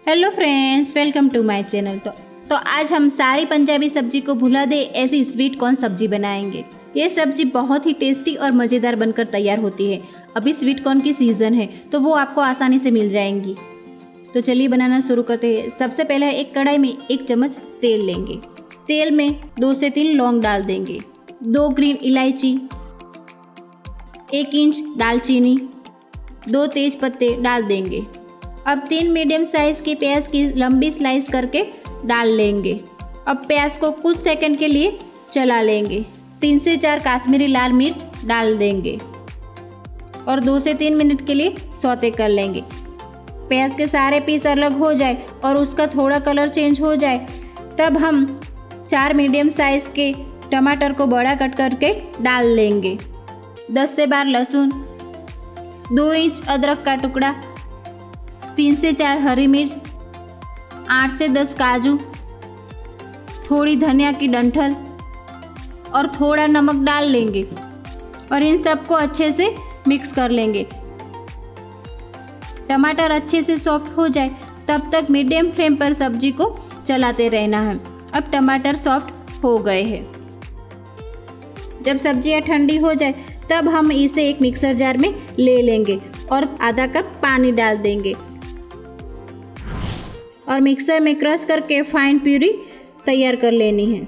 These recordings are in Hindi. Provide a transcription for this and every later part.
Hello friends, welcome to my channel. तो आज हम सारी पंजाबी सब्जी को भुला दे ऐसी स्वीट कॉर्न सब्जी बनाएंगे। ये सब्जी बहुत ही टेस्टी और मज़ेदार बनकर तैयार होती है। अभी स्वीट कॉर्न की सीज़न है तो वो आपको आसानी से मिल जाएंगी। तो चलिए बनाना शुरू करते हैं। सबसे पहले एक कढ़ाई में 1 चम्मच तेल लेंगे। तेल में 2 से 3 लौंग डाल देंगे, 2 ग्रीन इलायची, 1 इंच दालचीनी, 2 तेज पत्ते डाल देंगे। अब 3 मीडियम साइज़ की प्याज की लंबी स्लाइस करके डाल लेंगे। अब प्याज को कुछ सेकंड के लिए चला लेंगे। 3 से 4 काश्मीरी लाल मिर्च डाल देंगे और 2 से 3 मिनट के लिए सौते कर लेंगे। प्याज के सारे पीस अलग हो जाए और उसका थोड़ा कलर चेंज हो जाए तब हम 4 मीडियम साइज़ के टमाटर को बड़ा कट करके डाल लेंगे। 10 से 12 लहसुन, 2 इंच अदरक का टुकड़ा, 3 से 4 हरी मिर्च, 8 से 10 काजू, थोड़ी धनिया की डंठल और थोड़ा नमक डाल लेंगे और इन सबको अच्छे से मिक्स कर लेंगे। टमाटर अच्छे से सॉफ्ट हो जाए तब तक मीडियम फ्लेम पर सब्जी को चलाते रहना है। अब टमाटर सॉफ्ट हो गए हैं। जब सब्जियां ठंडी हो जाए तब हम इसे एक मिक्सर जार में ले लेंगे और आधा कप पानी डाल देंगे और मिक्सर में क्रश करके फाइन प्यूरी तैयार कर लेनी है।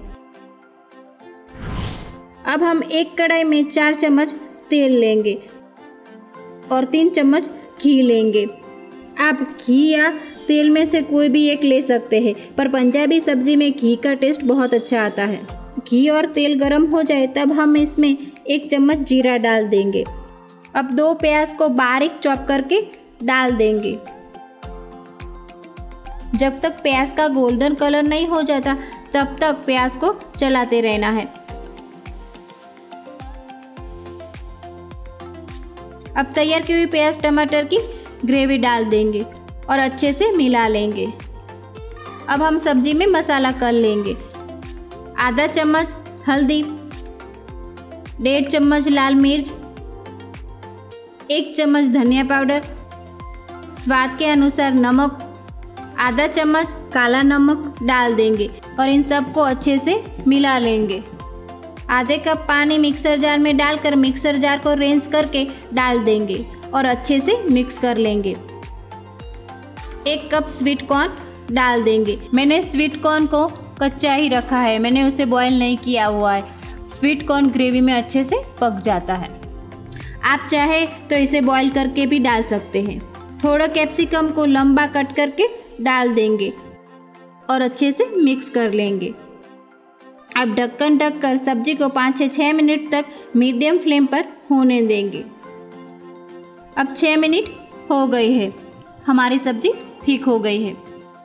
अब हम एक कढ़ाई में 4 चम्मच तेल लेंगे और 3 चम्मच घी लेंगे। आप घी या तेल में से कोई भी एक ले सकते हैं, पर पंजाबी सब्जी में घी का टेस्ट बहुत अच्छा आता है। घी और तेल गरम हो जाए तब हम इसमें 1 चम्मच जीरा डाल देंगे। अब 2 प्याज को बारीक चॉप करके डाल देंगे। जब तक प्याज का गोल्डन कलर नहीं हो जाता तब तक प्याज को चलाते रहना है। अब तैयार की हुई प्याज टमाटर की ग्रेवी डाल देंगे और अच्छे से मिला लेंगे। अब हम सब्जी में मसाला कर लेंगे। आधा चम्मच हल्दी, 1.5 चम्मच लाल मिर्च, 1 चम्मच धनिया पाउडर, स्वाद के अनुसार नमक, आधा चम्मच काला नमक डाल देंगे और इन सबको अच्छे से मिला लेंगे। आधे कप पानी मिक्सर जार में डालकर मिक्सर जार को रेंज करके डाल देंगे और अच्छे से मिक्स कर लेंगे। 1 कप स्वीट कॉर्न डाल देंगे। मैंने स्वीट कॉर्न को कच्चा ही रखा है, मैंने उसे बॉयल नहीं किया हुआ है। स्वीट कॉर्न ग्रेवी में अच्छे से पक जाता है। आप चाहे तो इसे बॉयल करके भी डाल सकते हैं। थोड़ा कैप्सिकम को लंबा कट करके डाल देंगे और अच्छे से मिक्स कर लेंगे। अब ढक्कन ढककर सब्जी को 5 से 6 मिनट तक मीडियम फ्लेम पर होने देंगे। अब 6 मिनट हो गए हैं, हमारी सब्जी ठीक हो गई है।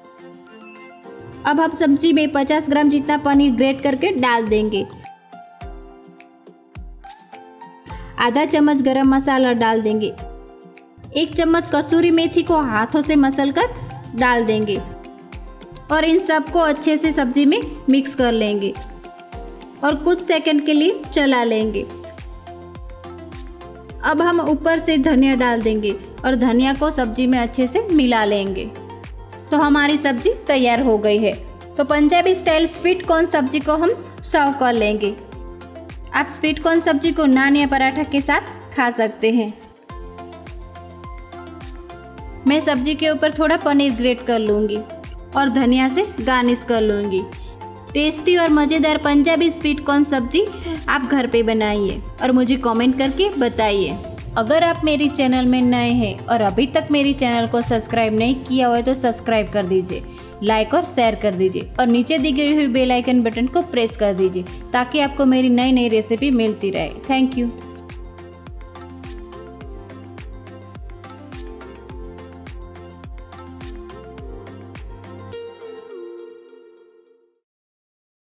अब हम सब्जी में 50 ग्राम जितना पनीर ग्रेट करके डाल देंगे। आधा चम्मच गरम मसाला डाल देंगे। 1 चम्मच कसूरी मेथी को हाथों से मसलकर डाल देंगे और इन सबको अच्छे से सब्जी में मिक्स कर लेंगे और कुछ सेकंड के लिए चला लेंगे। अब हम ऊपर से धनिया डाल देंगे और धनिया को सब्जी में अच्छे से मिला लेंगे। तो हमारी सब्जी तैयार हो गई है। तो पंजाबी स्टाइल स्वीट कॉर्न सब्जी को हम सर्व कर लेंगे। आप स्वीट कॉर्न सब्जी को नान या पराठा के साथ खा सकते हैं। मैं सब्जी के ऊपर थोड़ा पनीर ग्रेट कर लूँगी और धनिया से गार्निश कर लूँगी। टेस्टी और मज़ेदार पंजाबी स्वीट कॉर्न सब्जी आप घर पे बनाइए और मुझे कमेंट करके बताइए। अगर आप मेरी चैनल में नए हैं और अभी तक मेरी चैनल को सब्सक्राइब नहीं किया हुआ है तो सब्सक्राइब कर दीजिए, लाइक और शेयर कर दीजिए और नीचे दी गई हुई बेल आइकन बटन को प्रेस कर दीजिए ताकि आपको मेरी नई नई रेसिपी मिलती रहे। Thank you.